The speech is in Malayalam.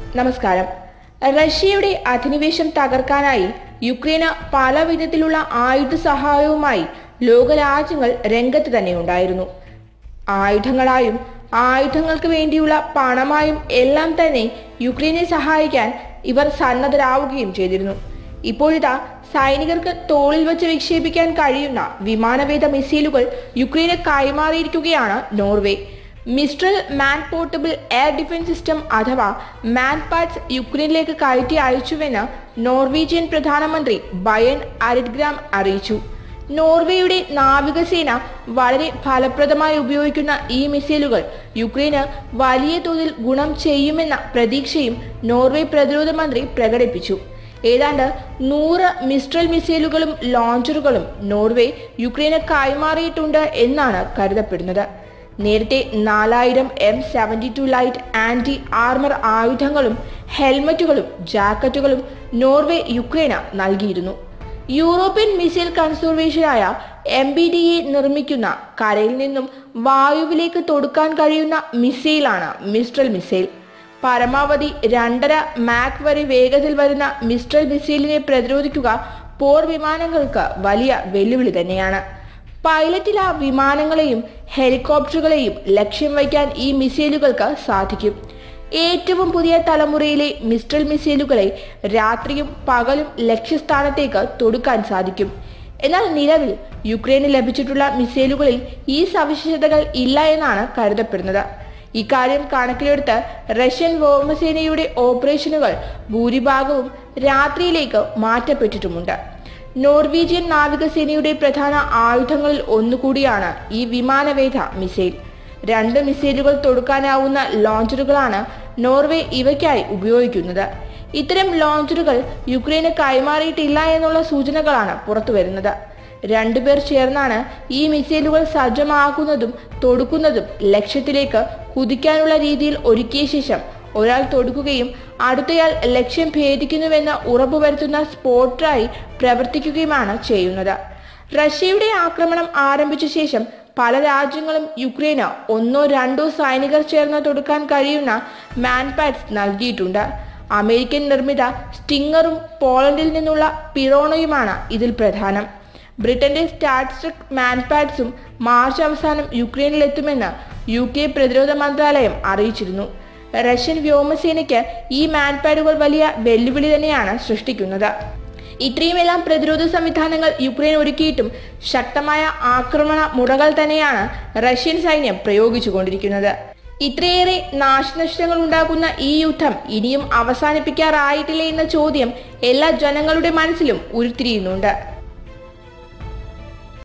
നമസ്കാരം. റഷ്യയുടെ അധിനിവേശം തകർക്കാനായി യുക്രൈന് പല വിധത്തിലുള്ള ആയുധ സഹായവുമായി ലോകരാജ്യങ്ങൾ രംഗത്ത് തന്നെ ഉണ്ടായിരുന്നു. ആയുധങ്ങളായും ആയുധങ്ങൾക്ക് വേണ്ടിയുള്ള പണമായും എല്ലാം തന്നെ യുക്രൈനെ സഹായിക്കാൻ ഇവർ സന്നദ്ധരാവുകയും ചെയ്തിരുന്നു. ഇപ്പോഴിതാ സൈനികർക്ക് തോളിൽ വെച്ച് വിക്ഷേപിക്കാൻ കഴിയുന്ന വിമാനവേധ മിസൈലുകൾ യുക്രൈന് കൈമാറിയിരിക്കുകയാണ് Norway. Mistral man portable air defence system അഥവാ മാൻ പാഡ്സ് യുക്രൈനിലേക്ക് കയറ്റി അയച്ചുവെന്ന് നോർവീജിയൻ പ്രധാനമന്ത്രി ബയൻ അരിഡ്ഗ്രാം അറിയിച്ചു. നോർവേയുടെ നാവികസേന വളരെ ഫലപ്രദമായി ഉപയോഗിക്കുന്ന ഈ മിസൈലുകൾ യുക്രൈന് വലിയ തോതിൽ ഗുണം ചെയ്യുമെന്ന പ്രതീക്ഷയും നോർവേ പ്രതിരോധ മന്ത്രി പ്രകടിപ്പിച്ചു. ഏതാണ്ട് 100 മിസ്ട്രൽ മിസൈലുകളും ലോഞ്ചറുകളും നോർവേ യുക്രൈന് കൈമാറിയിട്ടുണ്ട് എന്നാണ് കരുതപ്പെടുന്നത്. നേരത്തെ 4000 M72 ലൈറ്റ് ആന്റി ആർമർ ആയുധങ്ങളും ഹെൽമറ്റുകളും ജാക്കറ്റുകളും നോർവേ യുക്രൈന് നൽകിയിരുന്നു. യൂറോപ്യൻ മിസൈൽ കൺസോർവേഷനായ MBDA നിർമ്മിക്കുന്ന കരയിൽ നിന്നും വായുവിലേക്ക് തൊടുക്കാൻ കഴിയുന്ന മിസൈലാണ് മിസ്ട്രൽ മിസൈൽ. പരമാവധി 2.5 മാക് വരെ വേഗത്തിൽ വരുന്ന മിസ്ട്രൽ മിസൈലിനെ പ്രതിരോധിക്കുക പോർ വിമാനങ്ങൾക്ക് വലിയ വെല്ലുവിളി തന്നെയാണ്. പൈലറ്റില വിമാനങ്ങളെയും ഹെലികോപ്റ്ററുകളെയും ലക്ഷ്യം വയ്ക്കാൻ ഈ മിസൈലുകൾക്ക് സാധിക്കും. ഏറ്റവും പുതിയ തലമുറയിലെ മിസ്ട്രൽ മിസൈലുകളെ രാത്രിയും പകലും ലക്ഷ്യസ്ഥാനത്തേക്ക് തൊടുക്കാൻ സാധിക്കും. എന്നാൽ നിലവിൽ യുക്രൈന് ലഭിച്ചിട്ടുള്ള മിസൈലുകളിൽ ഈ സവിശേഷതകൾ ഇല്ല എന്നാണ് കരുതപ്പെടുന്നത്. ഇക്കാര്യം കണക്കിലെടുത്ത് റഷ്യൻ വ്യോമസേനയുടെ ഓപ്പറേഷനുകൾ ഭൂരിഭാഗവും രാത്രിയിലേക്ക് മാറ്റപ്പെട്ടിട്ടുമുണ്ട്. നോർവീജിയൻ നാവികസേനയുടെ പ്രധാന ആയുധങ്ങളിൽ ഒന്നുകൂടിയാണ് ഈ വിമാനവേധ മിസൈൽ. 2 മിസൈലുകൾ തൊടുക്കാനാവുന്ന ലോഞ്ചറുകളാണ് നോർവേ ഇവയ്ക്കായി ഉപയോഗിക്കുന്നത്. ഇത്തരം ലോഞ്ചറുകൾ യുക്രൈന് കൈമാറിയിട്ടില്ല എന്നുള്ള സൂചനകളാണ് പുറത്തുവരുന്നത്. 2 പേർ ചേർന്നാണ് ഈ മിസൈലുകൾ സജ്ജമാക്കുന്നതും തൊടുക്കുന്നതും. ലക്ഷ്യത്തിലേക്ക് കുതിക്കാനുള്ള രീതിയിൽ ഒരുക്കിയ ശേഷം ഒരാൾ തൊടുക്കുകയും അടുത്തയാൾ ലക്ഷ്യം ഭേദിക്കുന്നുവെന്ന് ഉറപ്പുവരുത്തുന്ന സ്പോട്ടറായി പ്രവർത്തിക്കുകയുമാണ് ചെയ്യുന്നത്. റഷ്യയുടെ ആക്രമണം ആരംഭിച്ച ശേഷം പല രാജ്യങ്ങളും യുക്രൈന് 1-2 സൈനികർ ചേർന്ന് തൊടുക്കാൻ കഴിയുന്ന മാൻപാഡ്സ് നൽകിയിട്ടുണ്ട്. അമേരിക്കൻ നിർമ്മിത സ്റ്റിങ്ങറും പോളണ്ടിൽ നിന്നുള്ള പിറോണയുമാണ് ഇതിൽ പ്രധാനം. ബ്രിട്ടന്റെ സ്റ്റാർസ്ട്രിക് മാൻപാഡ്സും മാർച്ച് അവസാനം യുക്രൈനിലെത്തുമെന്ന് UK പ്രതിരോധ മന്ത്രാലയം അറിയിച്ചിരുന്നു. റഷ്യൻ വ്യോമസേനയ്ക്ക് ഈ മാൻപാഡുകൾ വലിയ വെല്ലുവിളി തന്നെയാണ് സൃഷ്ടിക്കുന്നത്. ഇത്രയുമെല്ലാം പ്രതിരോധ സംവിധാനങ്ങൾ യുക്രൈൻ ഒരുക്കിയിട്ടും ശക്തമായ ആക്രമണ മുറകൾ തന്നെയാണ് റഷ്യൻ സൈന്യം പ്രയോഗിച്ചുകൊണ്ടിരിക്കുന്നത്. ഇത്രയേറെ നാശനഷ്ടങ്ങൾ ഉണ്ടാക്കുന്ന ഈ യുദ്ധം ഇനിയും അവസാനിപ്പിക്കാറായിട്ടില്ല എന്ന ചോദ്യം എല്ലാ ജനങ്ങളുടെ മനസ്സിലും ഉരുത്തിരിയുന്നുണ്ട്.